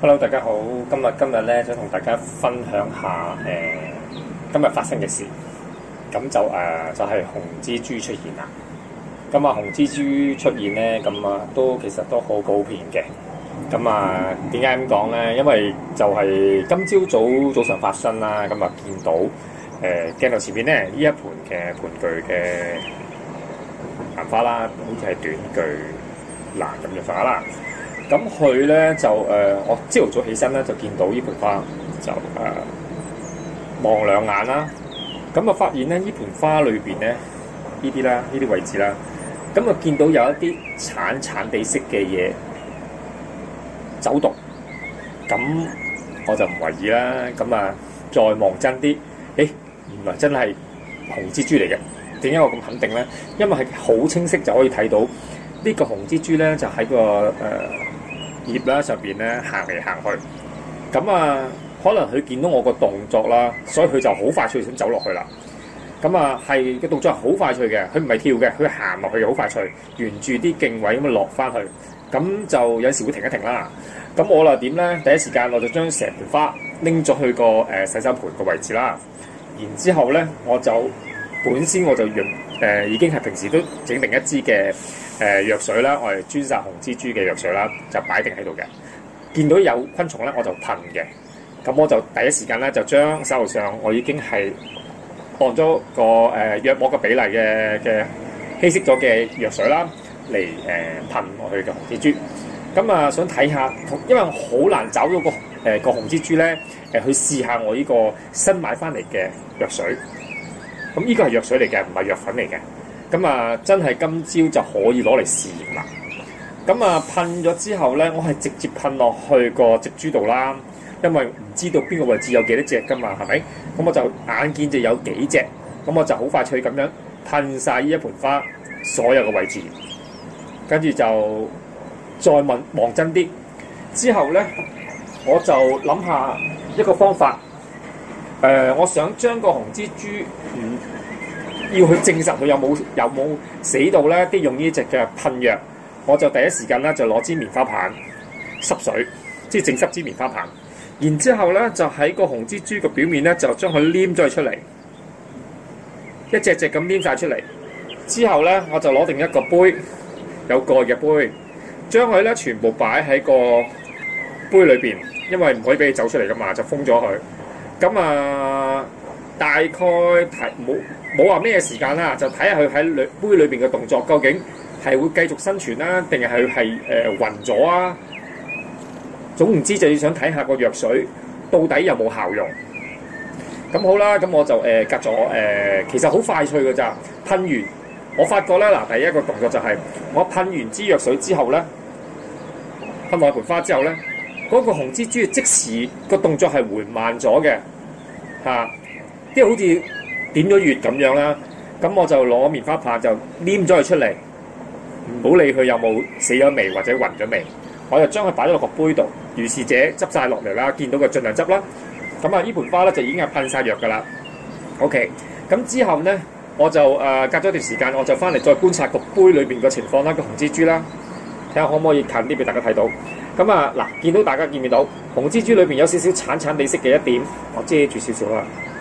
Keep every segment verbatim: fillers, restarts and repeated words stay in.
Hello，大家好。今日今日咧想同大家分享下誒、呃、今日發生嘅事。咁就誒、呃、就係、是、紅蜘蛛出現啦。咁啊紅蜘蛛出現咧，咁啊都其實都好普遍嘅。咁啊點解咁講咧？因為就係今朝早早上發生啦。咁啊見到誒、呃、鏡頭前面咧呢一盤嘅盤踞嘅蘭花啦，好似係短踞蘭咁嘅花啦。咁佢咧就誒、呃，我朝頭早起身咧就見到呢盆花，就誒望、呃、兩眼啦。咁啊發現咧呢盆花裏邊咧呢啲啦，呢啲位置啦，咁啊見到有一啲橙橙地色嘅嘢走動。咁我就唔為意啦。咁啊再望真啲，誒原來真係紅蜘蛛嚟嘅。點解我咁肯定咧？因為係好清晰就可以睇到呢個紅蜘蛛咧，就喺個誒、呃葉啦上邊咧行嚟行去，咁啊可能佢見到我個動作啦，所以佢就好快脆想走落去啦。咁啊係個動作係好快脆嘅，佢唔係跳嘅，佢行落去好快脆，沿住啲徑位咁樣落翻去，咁就有時會停一停啦。咁我就點咧？第一時間我就將成盆花拎咗去個誒、呃、洗手盆個位置啦。然之後咧，我就本身我就用誒、呃、已經係平時都整定一支嘅。誒、呃、藥水啦，我係專殺紅蜘蛛嘅藥水啦，就擺定喺度嘅。見到有昆蟲咧，我就噴嘅。咁我就第一時間咧，就將手頭上我已經係按咗個誒藥膜嘅比例嘅嘅稀釋咗嘅藥水啦，嚟誒、呃、噴落去嘅紅蜘蛛。咁啊，想睇下，因為好難找到個誒、呃、個紅蜘蛛咧，誒、呃、去試下我呢個新買翻嚟嘅藥水。咁呢個係藥水嚟嘅，唔係藥粉嚟嘅。咁啊，真係今朝就可以攞嚟試驗啦。咁啊，噴咗之後咧，我係直接噴落去個植株度啦，因為唔知道邊個位置有幾多隻噶嘛，係咪？咁我就眼見就有幾隻，咁我就好快脆咁樣噴晒呢一盆花所有嘅位置，跟住就再問望真啲。之後咧，我就諗下一個方法，誒、呃，我想將個紅蜘蛛唔。要去證實佢有冇有冇死到咧，啲用呢隻嘅噴藥，我就第一時間咧就攞支棉花棒濕水，即係整濕支棉花棒。然之後咧就喺個紅蜘蛛嘅表面咧就將佢黏咗出嚟，一隻隻咁黏晒出嚟。之後咧我就攞定一個杯，有蓋嘅杯，將佢咧全部擺喺個杯裏邊，因為唔可以俾佢走出嚟噶嘛，就封咗佢。咁啊，大概睇冇。冇話咩時間啦，就睇下佢喺裏杯裏邊嘅動作，究竟係會繼續生存啦，定係佢係誒暈咗啊？總言之，就要想睇下個藥水到底有冇效用。咁好啦，咁我就誒、呃、隔咗誒、呃，其實好快脆㗎咋。噴完，我發覺咧嗱，第一個動作就係、是、我噴完支藥水之後咧，噴落盆花之後咧，嗰、那個紅蜘蛛即時個動作係緩慢咗嘅嚇，即係好似〜點咗穴咁樣啦，咁我就攞棉花棒就黏咗佢出嚟，唔好理佢有冇死咗未或者暈咗未，我就將佢擺咗落個杯度，如是者執晒落嚟啦，見到佢盡量執啦。咁啊，呢盆花咧就已經係噴晒藥㗎啦。OK，咁之後咧我就誒、呃、隔咗一段時間，我就翻嚟再觀察個杯裏邊嘅情況啦，個紅蜘蛛啦，睇下可唔可以近啲俾大家睇到。咁啊嗱，見到大家見唔見到紅蜘蛛裏邊有少少橙橙地色嘅一點，我遮住少少啦。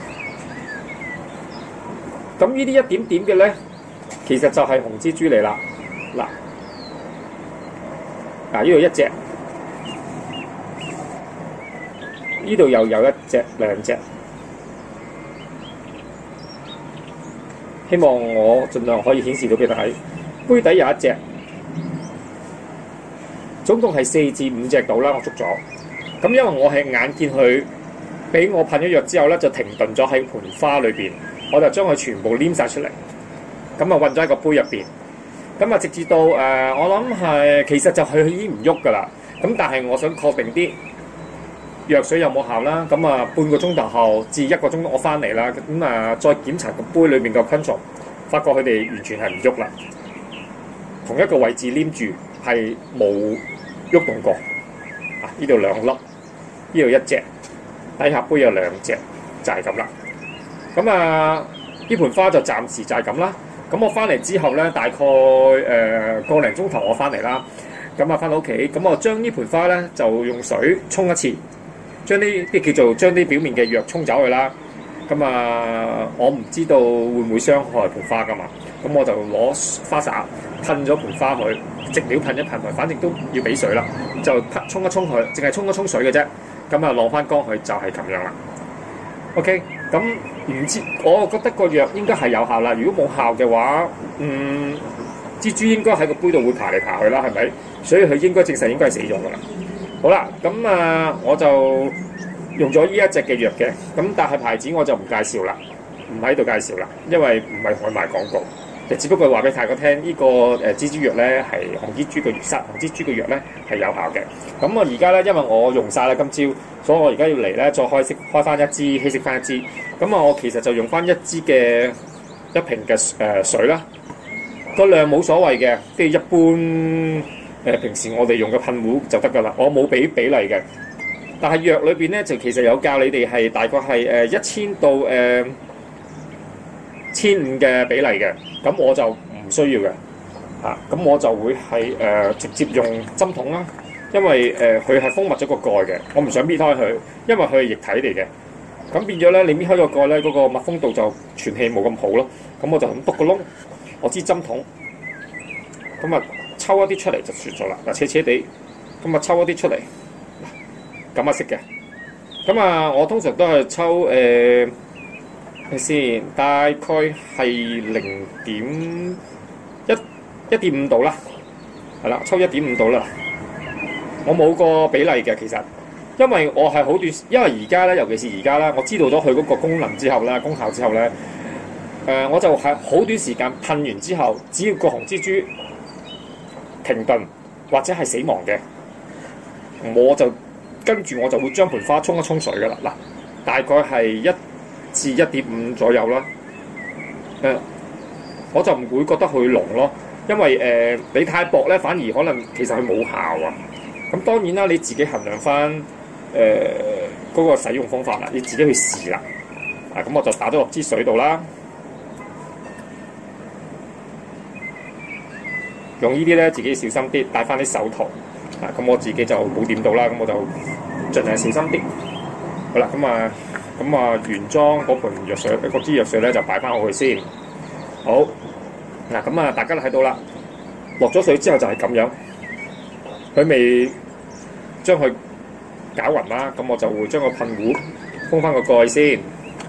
咁呢啲一點點嘅咧，其實就係紅蜘蛛嚟啦。嗱，嗱呢度一隻，呢度又有一隻兩隻。希望我盡量可以顯示到俾大家睇。杯底有一隻，總共係四至五隻到啦，我捉咗。咁因為我係眼見佢俾我噴咗藥之後咧，就停頓咗喺盆花裏邊。我就將佢全部黏晒出嚟，咁啊混咗喺個杯入邊，咁啊直至到誒、呃，我諗係其實就係佢已經唔喐噶啦，咁但係我想確定啲藥水有冇效啦，咁啊半個鐘頭後至一個鐘我翻嚟啦，咁啊再檢查個杯裏邊個昆蟲，發覺佢哋完全係唔喐啦，同一個位置黏住係冇喐動過，啊呢度兩粒，呢度一隻，底下杯有兩隻，就係咁啦。咁啊，呢盆花就暫時就係咁啦。咁我翻嚟之後咧，大概誒個零鐘頭我翻嚟啦。 咁啊翻到屋企，咁我將呢盆花咧就用水沖一次，將啲啲叫做將啲表面嘅藥沖走去啦。咁啊，我唔知道會唔會傷害盆花噶嘛，咁我就攞花灑噴咗盆花佢，直料噴一噴佢，反正都要俾水啦，就噴沖一沖佢，淨係沖一沖水嘅啫。咁啊晾翻乾佢就係咁樣啦。OK， 咁唔知我覺得個藥應該係有效啦。如果冇效嘅話，嗯，蜘蛛應該喺個杯度會爬嚟爬去啦，係咪？所以佢應該證實應該係死咗噶啦。好啦，咁啊我就用咗呢一隻嘅藥嘅，咁但係牌子我就唔介紹啦，唔喺度介紹啦，因為唔係我賣廣告，只不過話俾大家聽，呢、這個誒蜘蛛藥咧係紅蜘蛛嘅殺紅蜘蛛嘅藥咧係有效嘅。咁我而家咧，因為我用晒啦今朝，所以我而家要嚟咧再開熄開翻一支稀釋翻一支。咁啊，我其實就用翻一支嘅一瓶嘅誒、呃、水啦，個量冇所謂嘅，即係一般誒、呃、平時我哋用嘅噴壺就得噶啦，我冇俾比例嘅。但係藥裏邊咧就其實有教你哋係大概係誒一千到誒千五嘅比例嘅，咁我就唔需要嘅嚇，咁、啊、我就會係誒、呃、直接用針筒啦，因為誒佢係封密咗個蓋嘅，我唔想搣開佢，因為佢係液體嚟嘅，咁變咗咧你搣開個蓋咧，嗰、那個密封度就傳氣冇咁好咯，咁我就咁篤個窿，我支針筒，咁啊抽一啲出嚟就算咗啦，嗱斜斜地，咁啊抽一啲出嚟。咁啊色嘅，咁啊我通常都係抽誒，睇先，大概係零點一一點五度啦，係啦，抽一點五度啦。我冇個比例嘅，其實，因為我係好短，因為而家咧，尤其是而家啦，我知道咗佢嗰個功能之後咧，功效之後咧，誒、呃、我就係好短時間噴完之後，只要個紅蜘蛛停頓或者係死亡嘅，我就。跟住我就會將盆花沖一沖水噶啦，嗱，大概係一至一點五左右啦。誒、呃，我就唔會覺得佢濃咯，因為誒、呃、你太薄咧，反而可能其實佢冇效啊。咁當然啦，你自己衡量翻誒嗰個使用方法啦，你自己去試啦。啊，咁我就打咗落支水度啦，用呢啲咧自己小心啲，戴翻啲手套。啊，咁我自己就冇掂到啦，咁我就盡量小心啲。好啦，咁啊，咁啊原裝嗰盆藥水，嗰支藥水咧就擺翻好去先。好，嗱，咁啊大家都睇到啦，落咗水之後就係咁樣，佢未將佢攪勻啦，咁我就會將個噴壺封翻個蓋先。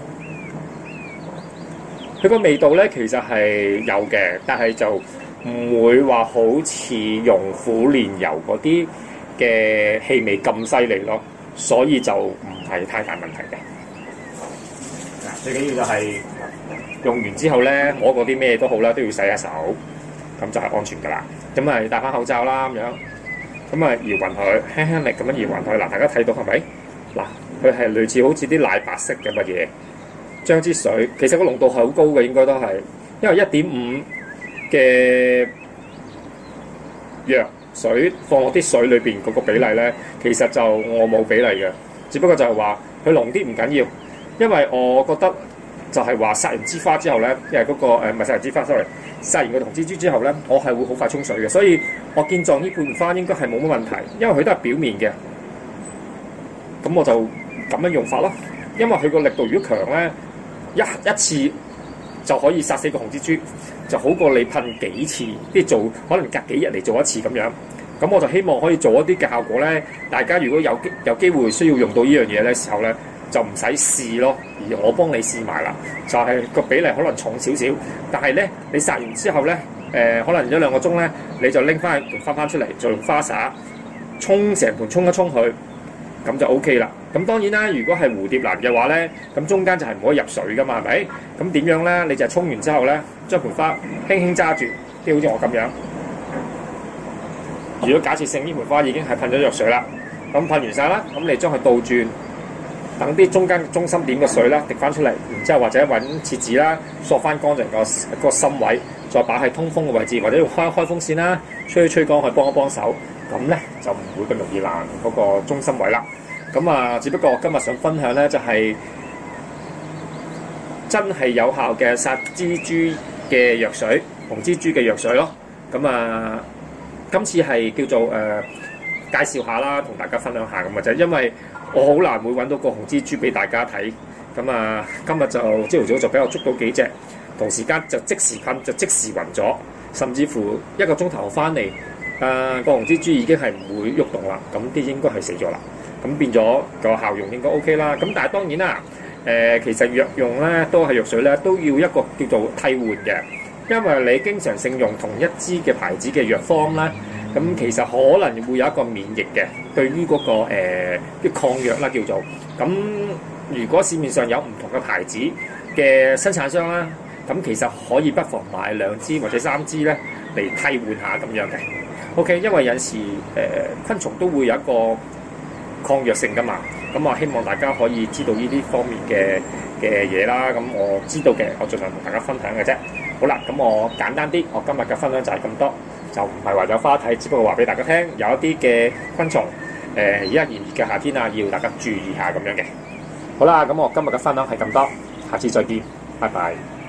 佢個味道咧其實係有嘅，但係就唔會話好似用苦蓮油嗰啲嘅氣味咁犀利咯，所以就唔係太大問題嘅。嗱，最緊要就係用完之後咧，摸嗰啲咩都好啦，都要洗下手，咁就係安全噶啦。咁咪戴翻口罩啦，咁樣，咁啊搖勻佢，輕輕力咁樣搖勻佢。嗱，大家睇到係咪？嗱，佢係類似好似啲奶白色嘅乜嘢，將支水，其實個濃度係好高嘅，應該都係，因為一點五嘅藥水放落啲水裏邊嗰個比例咧，其實就我冇比例嘅，只不過就係話佢濃啲唔緊要，因為我覺得就係話殺完支花之後咧，因為嗰個誒唔係殺完支花 sorry， 殺完個紅蜘蛛之後咧，我係會好快沖水嘅，所以我見狀呢盆花應該係冇乜問題，因為佢都係表面嘅，咁我就咁樣用法咯，因為佢個力度如果強咧，一一次就可以殺死個紅蜘蛛。就好過你噴幾次，啲做可能隔幾日嚟做一次咁樣。咁我就希望可以做一啲嘅效果咧。大家如果有機有機會需要用到呢樣嘢咧時候咧，就唔使試咯，而我幫你試埋啦。就係、是、個比例可能重少少，但係咧你殺完之後咧，誒、呃、可能一兩個鐘咧，你就拎翻翻翻出嚟，再用花灑沖成盤沖一沖佢，咁就 O K 啦。咁當然啦，如果係蝴蝶蘭嘅話咧，咁中間就係唔可以入水噶嘛，係咪？咁點樣咧？你就係沖完之後咧，將盆花輕輕揸住，即係好似我咁樣。如果假設性呢盆花已經係噴咗藥水啦，咁噴完晒啦，咁你將佢倒轉，等啲中間中心點嘅水咧滴翻出嚟，然之後或者揾廁紙啦，索翻乾淨個個心位，再擺喺通風嘅位置，或者用開開風扇啦，吹一吹乾去幫一幫手，咁咧就唔會咁容易爛嗰個中心位啦。咁啊，只不過我今日想分享咧，就係、是、真係有效嘅殺蜘蛛嘅藥水，紅蜘蛛嘅藥水咯。咁啊， 今次係叫做誒、呃、介紹下啦，同大家分享下咁嘅啫。因為我好難會揾到個紅蜘蛛俾大家睇。咁啊，今日就朝頭早就俾我捉到幾隻，同時間就即時噴就即時暈咗，甚至乎一個鐘頭翻嚟，誒、呃、個紅蜘蛛已經係唔會喐動啦。咁啲應該係死咗啦。咁變咗個效用應該 OK 啦。咁但係當然啦，誒、呃、其實藥用咧都係藥水咧都要一個叫做替換嘅，因為你經常性用同一支嘅牌子嘅藥方咧，咁其實可能會有一個免疫嘅，對於嗰、那個誒啲、呃、抗藥啦叫做咁。如果市面上有唔同嘅牌子嘅生產商啦，咁其實可以不妨買兩支或者三支咧嚟替換下咁樣嘅。OK， 因為有時誒、呃、昆蟲都會有一個抗藥性噶嘛，咁我希望大家可以知道呢啲方面嘅嘅嘢啦。咁我知道嘅，我盡量同大家分享嘅啫。好啦，咁我簡單啲，我今日嘅分享就係咁多，就唔係話有花睇，只不過話俾大家聽，有一啲嘅昆蟲誒而家炎熱嘅夏天啊，要大家注意下咁樣嘅。好啦，咁我今日嘅分享係咁多，下次再見，拜拜。